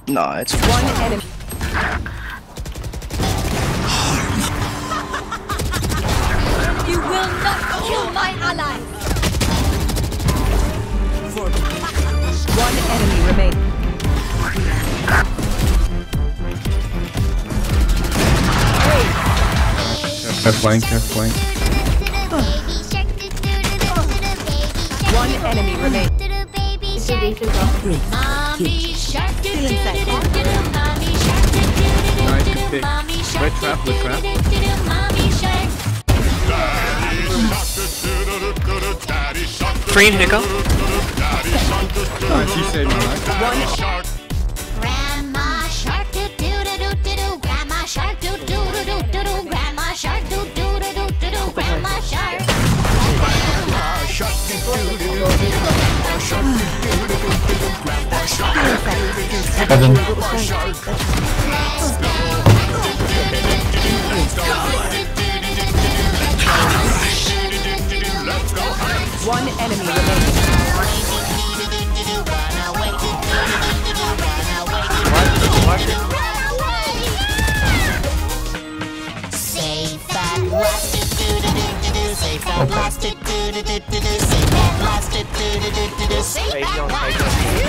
No, it's One enemy. You will not kill my ally. One enemy remaining. Left flank, left flank. One enemy remaining. Nice, good pick. Red trap, red trap. Green hiccup. Nice, you saved my life. Grandma shark do do do do do do. Grandma shark do do do do do do. Grandma shark do do do do do do. Grandma shark. Grandma shark do do do do do. Grandma shark do do do do do. Grandma shark do do do do. Grandma shark. Let's go. One enemy remaining. Safe at last, safe at last, safe at last, safe at last.